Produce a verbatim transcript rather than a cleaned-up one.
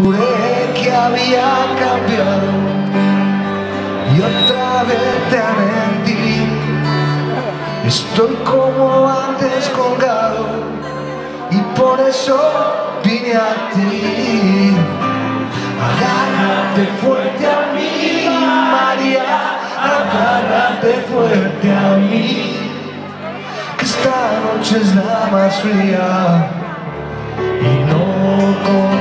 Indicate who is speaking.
Speaker 1: Juré que había cambiado y otra vez te mentí. Estoy como antes colgado y por eso vine a ti. Agárrate fuerte a mí, María, agárrate fuerte a mí, que esta noche es la más fría y no con